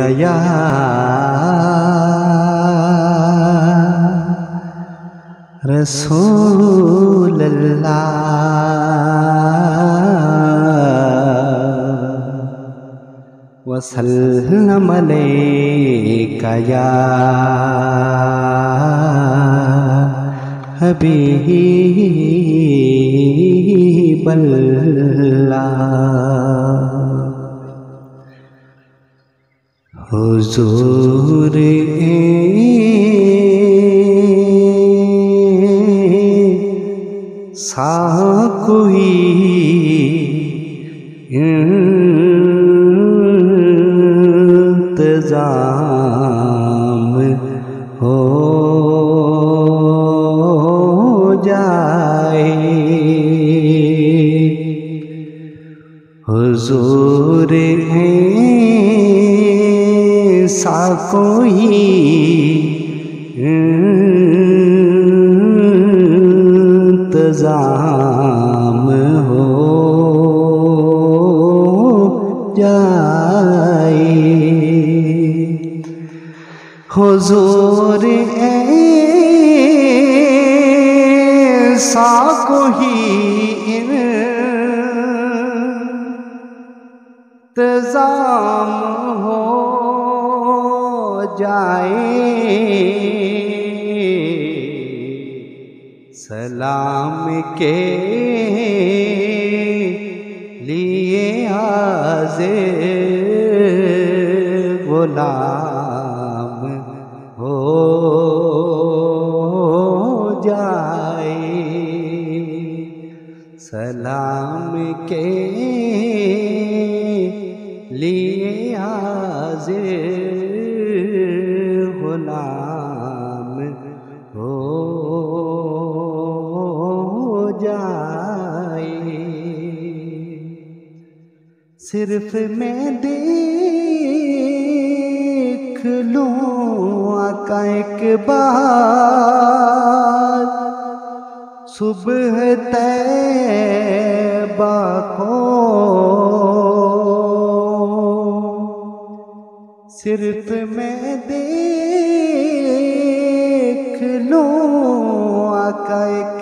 یا رسول اللہ وسلم علیک یا حبیب اللہ حضور سا کوئی انتظام ہو جائے حضور سا کوئی انتظام ہو جائے حضور ایسا کوئی انتظام ہو جائے سلام کے لیے حاضر غلام ہو جائے سلام کے لیے حاضر غلام ہو جائے صرف میں دیکھ لوں آقا ایک بار صبح طیبہ کو صرف میں دیکھ لوں آقا ایک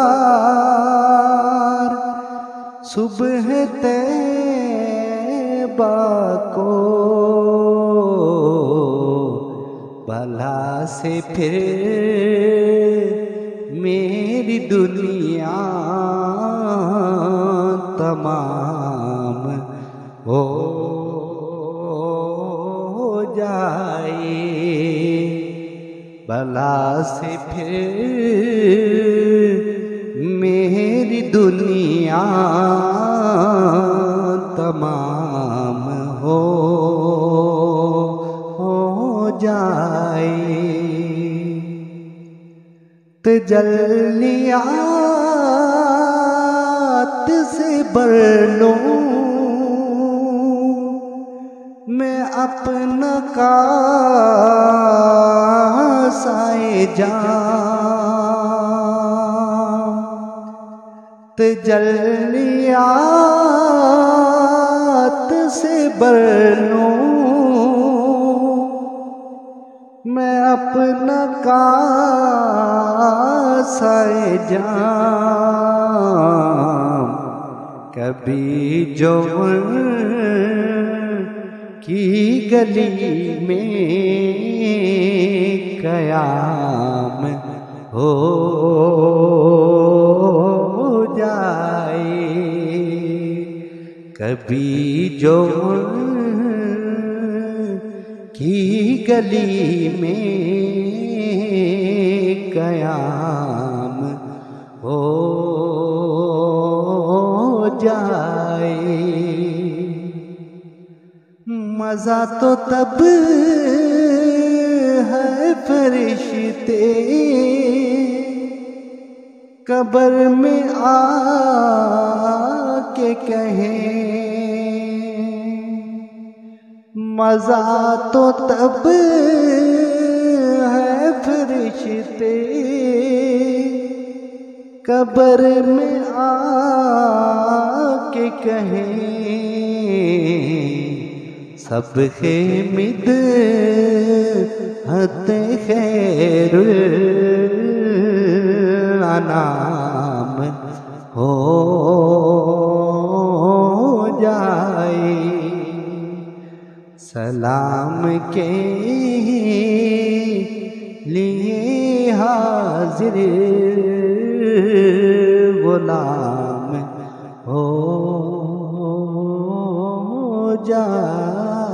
بار صبح طیبہ کو بھلا سے پھر میری دنیا تمام ہو جائے بھلا سے پھر میری دنیا تمام ہو جائے تجلیات سے بھر لوں میں اپنا کاسائے جام تجلیات سے بھر لوں میں اپنا کاسائے جام کبھی جوہر کی گلی میں قیام ہو جائے کبھی جوہر کی گلی میں قیام ہو جائے مزہ تو تب ہے فرشتے قبر میں آ کے کہیں مزہ تو تب ہے فرشتے قبر میں آ کے کہیں سب مد حت خیر الانام ہو جائے سلام کے لیے حاضر غلام ہو جائے